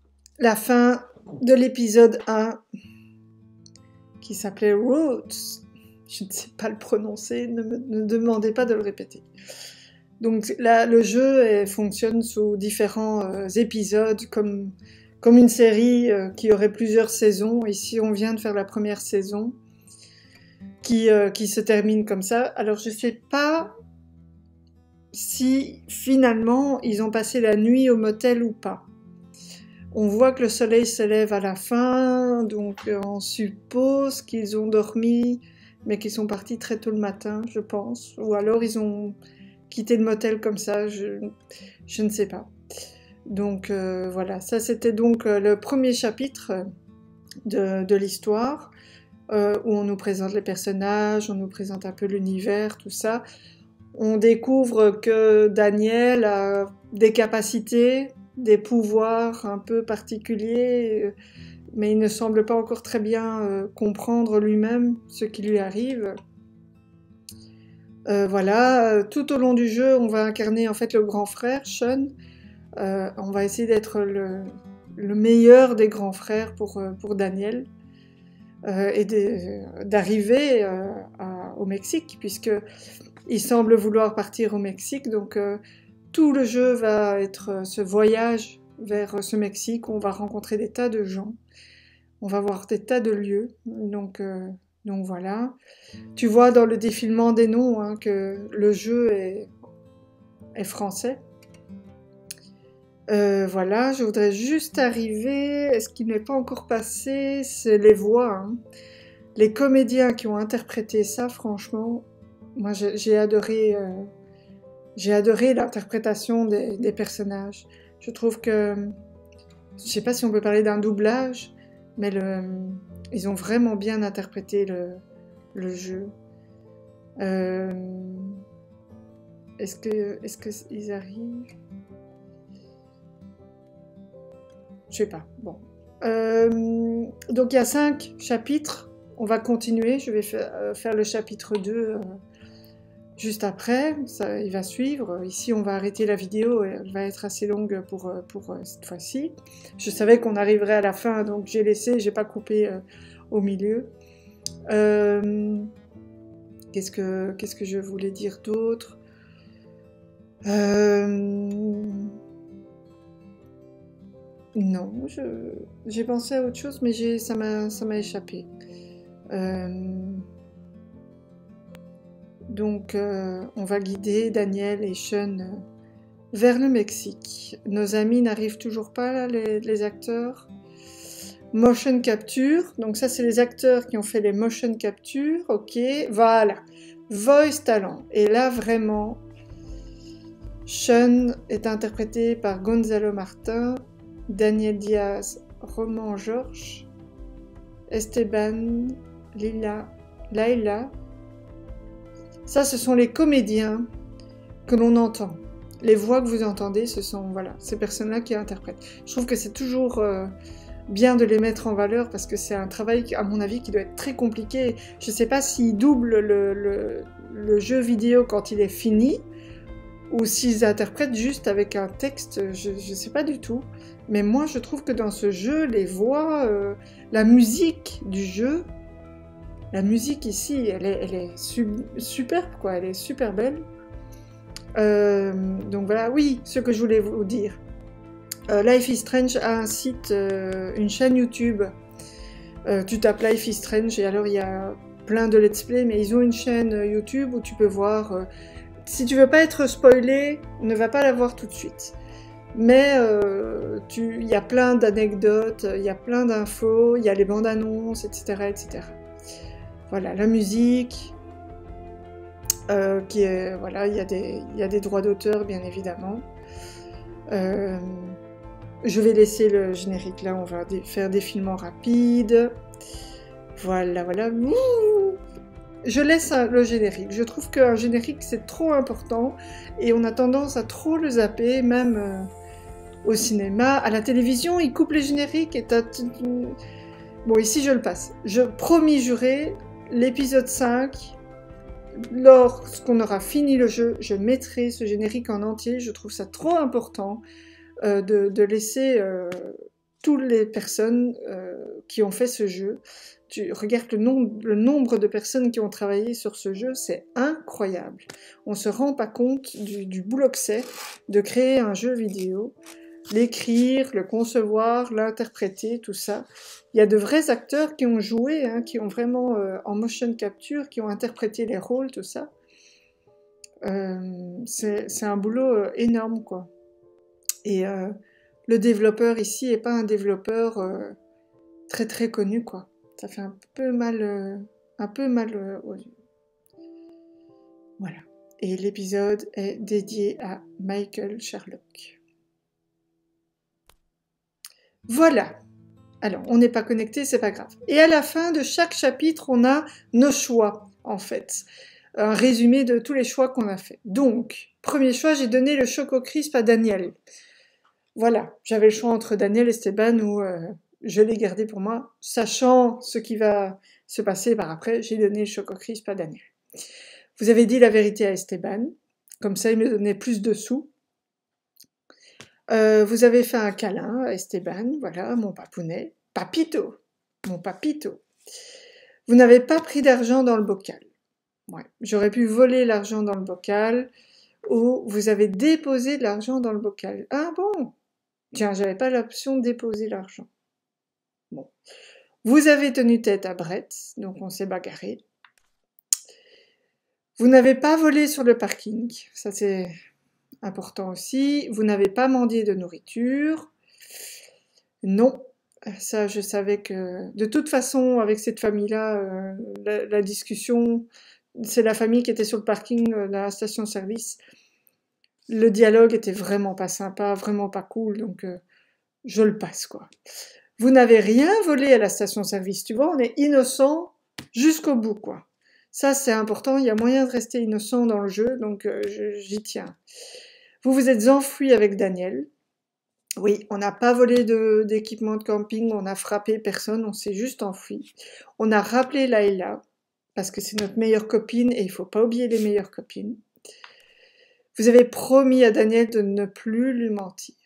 la fin de l'épisode un qui s'appelait Roots. Je ne sais pas le prononcer, ne me ne demandez pas de le répéter. Donc là, le jeu est, fonctionne sous différents euh, épisodes, comme, comme une série euh, qui aurait plusieurs saisons. Ici, on vient de faire la première saison, qui, euh, qui se termine comme ça. Alors, je ne sais pas si finalement, ils ont passé la nuit au motel ou pas. On voit que le soleil se lève à la fin, donc euh, on suppose qu'ils ont dormi, mais qu'ils sont partis très tôt le matin, je pense. Ou alors, ils ont quitté le motel comme ça, je, je ne sais pas. Donc euh, voilà, ça c'était donc euh, le premier chapitre de, de l'histoire, euh, où on nous présente les personnages, on nous présente un peu l'univers, tout ça. On découvre que Daniel a des capacités, des pouvoirs un peu particuliers, mais il ne semble pas encore très bien euh, comprendre lui-même ce qui lui arrive. Euh, voilà, tout au long du jeu, on va incarner en fait le grand frère, Sean. Euh, on va essayer d'être le, le meilleur des grands frères pour, pour Daniel, euh, et d'arriver euh, à, au Mexique, puisque il semble vouloir partir au Mexique. Donc euh, tout le jeu va être euh, ce voyage vers euh, ce Mexique, où on va rencontrer des tas de gens, on va voir des tas de lieux. Donc, euh, donc voilà. Tu vois dans le défilement des noms hein, que le jeu est, est français. Euh, voilà, je voudrais juste arriver, est-ce qu'il n'est pas encore passé, c'est les voix, hein. Les comédiens qui ont interprété ça, franchement, moi j'ai adoré, euh, j'ai adoré l'interprétation des, des personnages. Je trouve que, je sais pas si on peut parler d'un doublage, mais le, ils ont vraiment bien interprété le, le jeu. Euh, est-ce que, est-ce que ils arrivent? Je sais pas, bon. Euh, donc il y a cinq chapitres, on va continuer, je vais fa euh, faire le chapitre deux euh, juste après, ça, il va suivre. Ici on va arrêter la vidéo, elle va être assez longue pour, pour euh, cette fois-ci. Je savais qu'on arriverait à la fin, donc j'ai laissé, j'ai pas coupé euh, au milieu. Euh, qu'est-ce que, qu'est-ce que je voulais dire d'autre? euh, Non, j'ai pensé à autre chose, mais ça m'a échappé. Euh, donc, euh, on va guider Daniel et Sean euh, vers le Mexique. Nos amis n'arrivent toujours pas, là, les, les acteurs. Motion capture, donc ça, c'est les acteurs qui ont fait les motion capture. Ok, voilà. Voice talent. Et là, vraiment, Sean est interprété par Gonzalo Martin. Daniel Diaz, Roman Georges, Esteban, Lila, Laila. Ça, ce sont les comédiens que l'on entend. Les voix que vous entendez, ce sont voilà, ces personnes-là qui interprètent. Je trouve que c'est toujours euh, bien de les mettre en valeur parce que c'est un travail, à mon avis, qui doit être très compliqué. Je ne sais pas s'ils doublent le, le, le jeu vidéo quand il est fini ou s'ils interprètent juste avec un texte, je ne sais pas du tout. Mais moi, je trouve que dans ce jeu, les voix, euh, la musique du jeu, la musique ici, elle est, elle est sub, superbe, quoi. Elle est super belle. Euh, donc voilà, oui, ce que je voulais vous dire. Euh, Life is Strange a un site, euh, une chaîne YouTube. Euh, tu tapes Life is Strange et alors il y a plein de let's play, mais ils ont une chaîne YouTube où tu peux voir. Euh, si tu veux pas être spoilé, ne va pas la voir tout de suite. Mais euh, il y a plein d'anecdotes, il y a plein d'infos, il y a les bandes annonces, et cetera, et cetera. Voilà, la musique, euh, qui est, voilà, il y a des, il y a des droits d'auteur, bien évidemment. Euh, je vais laisser le générique là, on va dé faire des films rapides. Voilà, voilà. Ouh, je laisse un, le générique. Je trouve qu'un générique, c'est trop important et on a tendance à trop le zapper, même... Euh, au cinéma, à la télévision, ils coupent les génériques et t'as... Bon, ici, je le passe. Je promis juré, l'épisode cinq, lorsqu'on aura fini le jeu, je mettrai ce générique en entier. Je trouve ça trop important euh, de, de laisser euh, toutes les personnes euh, qui ont fait ce jeu. Tu regardes le, nom, le nombre de personnes qui ont travaillé sur ce jeu, c'est incroyable. On ne se rend pas compte du, du boulot que c'est de créer un jeu vidéo. L'écrire, le concevoir, l'interpréter, tout ça. Il y a de vrais acteurs qui ont joué, hein, qui ont vraiment, euh, en motion capture, qui ont interprété les rôles, tout ça. Euh, c'est un boulot euh, énorme, quoi. Et euh, le développeur ici n'est pas un développeur euh, très très connu, quoi. Ça fait un peu mal, euh, un peu mal euh, aux yeux. Voilà. Et l'épisode est dédié à Michael Sherlock. Voilà. Alors, on n'est pas connecté, c'est pas grave. Et à la fin de chaque chapitre, on a nos choix, en fait. Un résumé de tous les choix qu'on a fait. Donc, premier choix, j'ai donné le Choco Crisp à Daniel. Voilà, j'avais le choix entre Daniel et Esteban, où euh, je l'ai gardé pour moi. Sachant ce qui va se passer par après, j'ai donné le Choco Crisp à Daniel. Vous avez dit la vérité à Esteban, comme ça il me donnait plus de sous. Euh, vous avez fait un câlin à Esteban, voilà, mon papounet. Papito, mon papito. Vous n'avez pas pris d'argent dans le bocal. Ouais. J'aurais pu voler l'argent dans le bocal, ou vous avez déposé de l'argent dans le bocal. Ah bon? Tiens, j'avais pas l'option de déposer l'argent. Bon. Vous avez tenu tête à Brett, donc on s'est bagarré. Vous n'avez pas volé sur le parking, ça c'est important aussi. Vous n'avez pas mendié de nourriture. Non, ça je savais que... De toute façon, avec cette famille-là, euh, la, la discussion, c'est la famille qui était sur le parking de la station-service. Le dialogue était vraiment pas sympa, vraiment pas cool, donc euh, je le passe, quoi. Vous n'avez rien volé à la station-service, tu vois, on est innocent jusqu'au bout, quoi. Ça, c'est important, il y a moyen de rester innocent dans le jeu, donc euh, j'y tiens. Vous vous êtes enfui avec Daniel. Oui, on n'a pas volé d'équipement de, de camping, on n'a frappé personne, on s'est juste enfui. On a rappelé Layla, parce que c'est notre meilleure copine, et il faut pas oublier les meilleures copines. Vous avez promis à Daniel de ne plus lui mentir.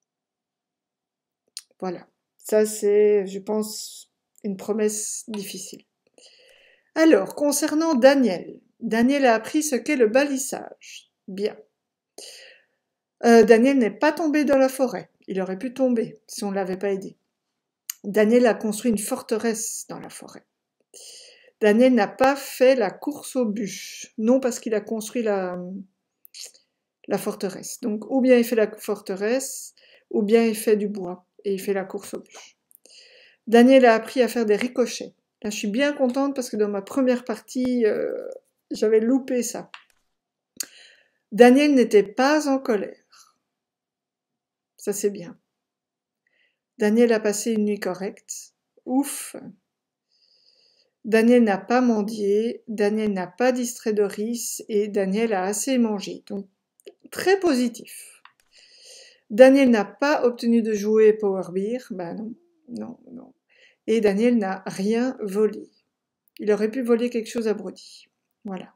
Voilà. Ça, c'est, je pense, une promesse difficile. Alors, concernant Daniel, Daniel a appris ce qu'est le balissage. Bien. Euh, Daniel n'est pas tombé dans la forêt. Il aurait pu tomber si on ne l'avait pas aidé. Daniel a construit une forteresse dans la forêt. Daniel n'a pas fait la course aux bûches. Non, parce qu'il a construit la, la forteresse. Donc, ou bien il fait la forteresse, ou bien il fait du bois, et il fait la course aux bûches. Daniel a appris à faire des ricochets. Là, je suis bien contente parce que dans ma première partie, euh, j'avais loupé ça. Daniel n'était pas en colère. Ça, c'est bien. Daniel a passé une nuit correcte. Ouf. Daniel n'a pas mendié. Daniel n'a pas distrait Doris. Et Daniel a assez mangé. Donc, très positif. Daniel n'a pas obtenu de jouet Power Beer. Ben non, non, non. Et Daniel n'a rien volé. Il aurait pu voler quelque chose à Brody. Voilà.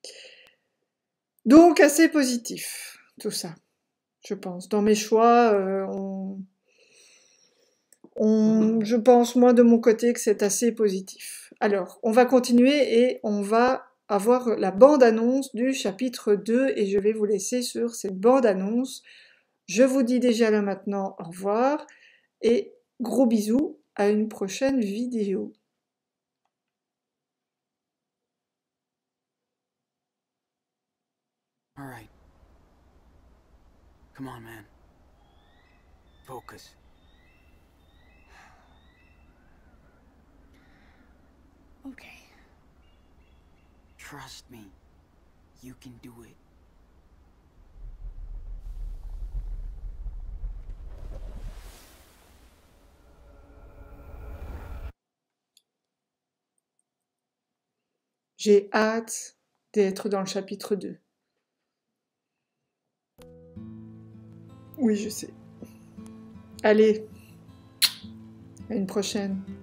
Donc, assez positif, tout ça, je pense. Dans mes choix, euh, on... On... je pense, moi, de mon côté, que c'est assez positif. Alors, on va continuer et on va avoir la bande-annonce du chapitre deux et je vais vous laisser sur cette bande-annonce. Je vous dis déjà là maintenant au revoir et gros bisous. À une prochaine vidéo. All right. Come on, man. Focus. Okay. Trust me. You can do it. J'ai hâte d'être dans le chapitre deux. Oui, je sais. Allez, à une prochaine.